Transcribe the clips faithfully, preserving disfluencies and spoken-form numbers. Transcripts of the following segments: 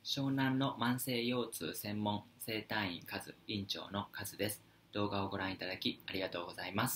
湘南の慢性腰痛専門整体院カズ院長のカズです。動画をご覧いただきありがとうございます。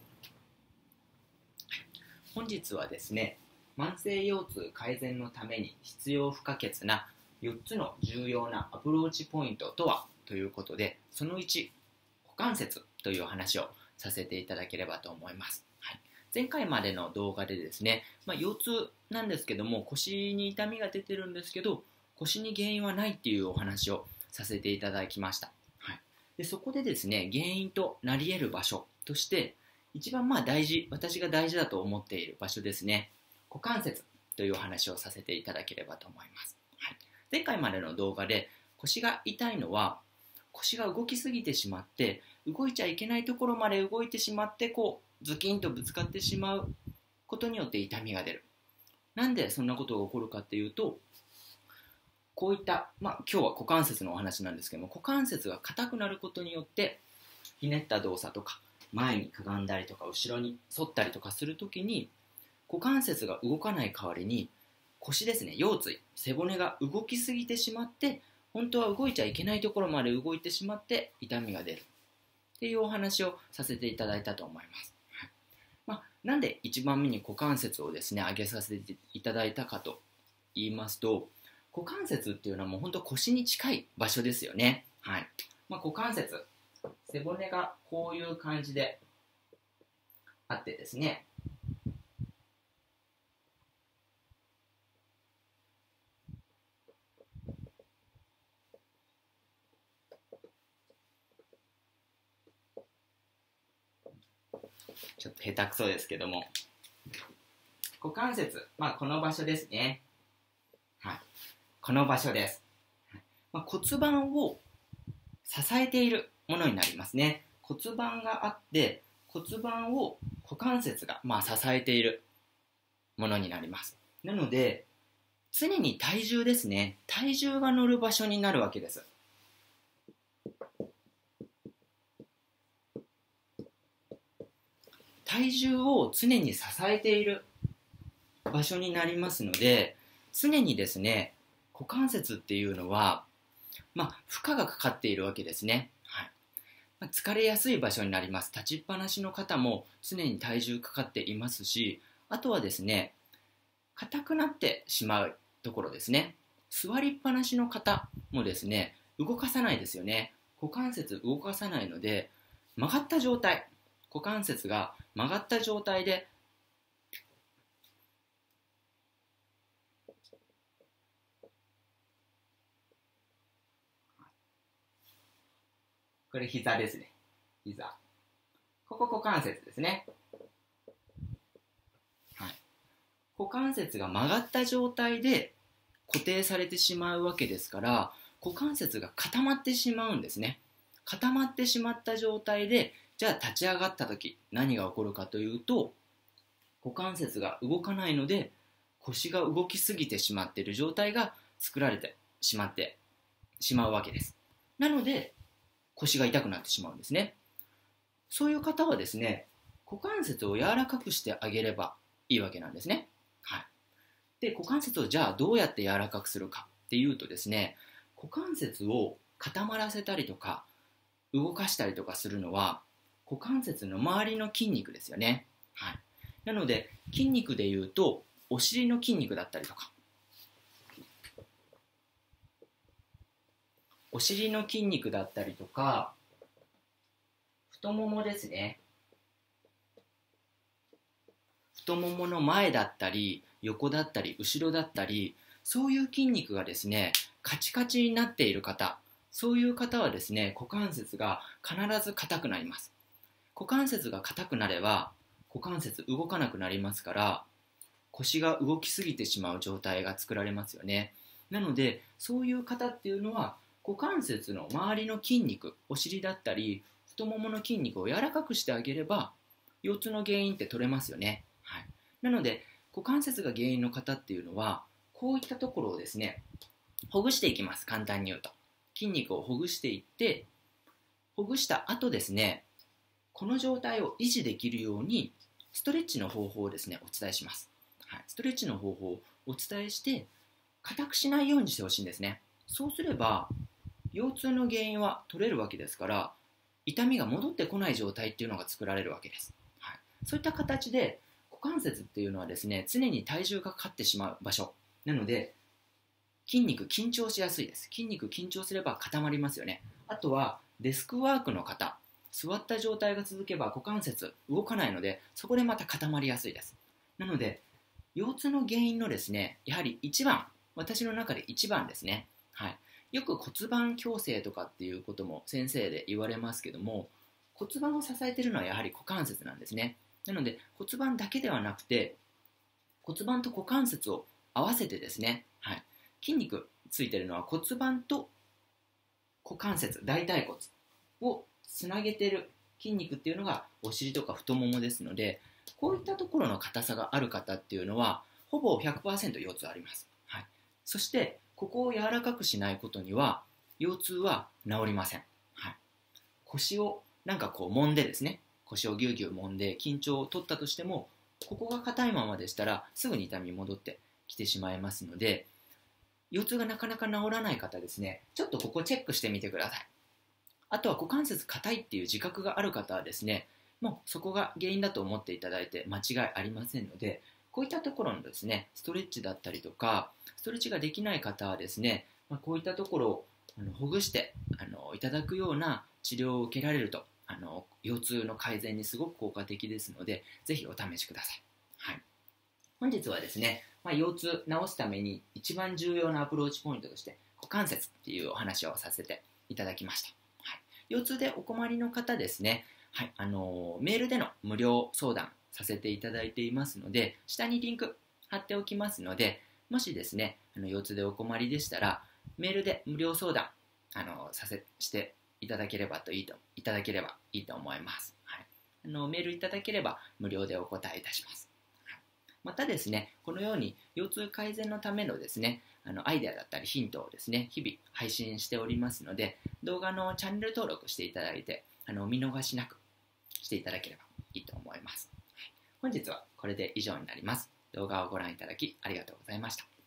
本日はですね、慢性腰痛改善のために必要不可欠なよっつの重要なアプローチポイントとはということで、そのいち、股関節という話をさせていただければと思います。はい、前回までの動画でですね、まあ、腰痛なんですけども、腰に痛みが出てるんですけど、腰に原因はないっていうお話をさせていただきました。はい、でそこでですね、原因となり得る場所として一番まあ大事、私が大事だと思っている場所ですね、股関節というお話をさせていただければと思います。はい、前回までの動画で腰が痛いのは腰が動きすぎてしまって動いちゃいけないところまで動いてしまってこうズキンとぶつかってしまうことによって痛みが出る。なんでそんなことが起こるかっていうと、こういった、まあ、今日は股関節のお話なんですけども、股関節が硬くなることによってひねった動作とか前にかがんだりとか後ろに反ったりとかするときに股関節が動かない代わりに腰ですね、腰椎、背骨が動きすぎてしまって本当は動いちゃいけないところまで動いてしまって痛みが出るっていうお話をさせていただいたと思います。はい、まあ、なんでいちばんめに股関節をですね上げさせていただいたかと言いますと、股関節っていうのはもう本当腰に近い場所ですよね。はい、まあ、股関節、背骨がこういう感じであってですね、ちょっと下手くそですけども、股関節、まあこの場所ですね。はい、この場所です。まあ、骨盤を支えているものになりますね。骨盤があって骨盤を股関節がまあ支えているものになります。なので常に体重ですね、体重が乗る場所になるわけです。体重を常に支えている場所になりますので、常にですね股関節っていうのは、まあ、負荷がかかっているわけですね。はい、まあ、疲れやすい場所になります。立ちっぱなしの方も常に体重かかっていますし、あとはですね硬くなってしまうところですね。座りっぱなしの方もですね動かさないですよね。股関節動かさないので、曲がった状態、股関節が曲がった状態でこれ膝ですね。膝。ここ股関節ですね。はい。股関節が曲がった状態で固定されてしまうわけですから、股関節が固まってしまうんですね。固まってしまった状態で、じゃあ立ち上がった時何が起こるかというと、股関節が動かないので腰が動きすぎてしまっている状態が作られてしまってしまうわけです。なので腰が痛くなってしまうんですね。そういう方はですね、股関節を柔らかくしてあげればいいわけなんですね。はい、で股関節をじゃあどうやって柔らかくするかっていうとですね、股関節を固まらせたりとか動かしたりとかするのは股関節の周りの筋肉ですよね。はい、なので筋肉でいうとお尻の筋肉だったりとか、お尻の筋肉だったりとか、太ももですね、太ももの前だったり横だったり後ろだったり、そういう筋肉がですねカチカチになっている方、そういう方はですね股関節が必ず硬くなります。股関節が硬くなれば股関節動かなくなりますから、腰が動きすぎてしまう状態が作られますよね。なのでそういう方っていうのは股関節の周りの筋肉、お尻だったり太ももの筋肉を柔らかくしてあげれば腰痛の原因って取れますよね。はい、なので股関節が原因の方っていうのはこういったところをですねほぐしていきます。簡単に言うと筋肉をほぐしていって、ほぐした後ですね、この状態を維持できるようにストレッチの方法をですねお伝えします。はい、ストレッチの方法をお伝えして、 硬くしないようにしてほしいんですね。そうすれば腰痛の原因は取れるわけですから、痛みが戻ってこない状態っていうのが作られるわけです、はい、そういった形で股関節っていうのはですね、常に体重がかかってしまう場所なので、筋肉緊張しやすいです。筋肉緊張すれば固まりますよね。あとはデスクワークの方、座った状態が続けば股関節動かないので、そこでまた固まりやすいです。なので腰痛の原因のですね、やはり一番、私の中で一番ですね、はい、よく骨盤矯正とかっていうことも先生で言われますけども、骨盤を支えているのはやはり股関節なんですね。なので骨盤だけではなくて、骨盤と股関節を合わせてですね、はい、筋肉ついているのは骨盤と股関節、大腿骨をつなげている筋肉っていうのがお尻とか太ももですので、こういったところの硬さがある方っていうのはほぼ ひゃくパーセント 腰痛あります、はい、そしてここを柔らかくしないことには腰痛は治りません、はい、腰をなんかこう揉んでですね、腰をぎゅうぎゅう揉んで緊張を取ったとしても、ここが硬いままでしたらすぐに痛み戻ってきてしまいますので、腰痛がなかなか治らない方ですね、ちょっとここチェックしてみてください。あとは股関節硬いっていう自覚がある方はですね、もうそこが原因だと思っていただいて間違いありませんので、こういったところのですね、ストレッチだったりとか、ストレッチができない方はですね、まあ、こういったところをあのほぐしてあのいただくような治療を受けられると、あの腰痛の改善にすごく効果的ですので、ぜひお試しください。はい、本日はですね、まあ、腰痛治すために一番重要なアプローチポイントとして股関節っていうお話をさせていただきました。はい、腰痛でお困りの方ですね、はい、あのメールでの無料相談させていただいていますので、下にリンク貼っておきますので、もしですね、あの腰痛でお困りでしたら、メールで無料相談あのさせしていただければといいといただければいいと思います。はい、あのメールいただければ無料でお答えいたします。はい、またですね、このように腰痛改善のためのですね、あのアイデアだったりヒントをですね、日々配信しておりますので、動画のチャンネル登録していただいて、あの見逃しなくしていただければいいと思います。はい、本日はこれで以上になります。動画をご覧いただきありがとうございました。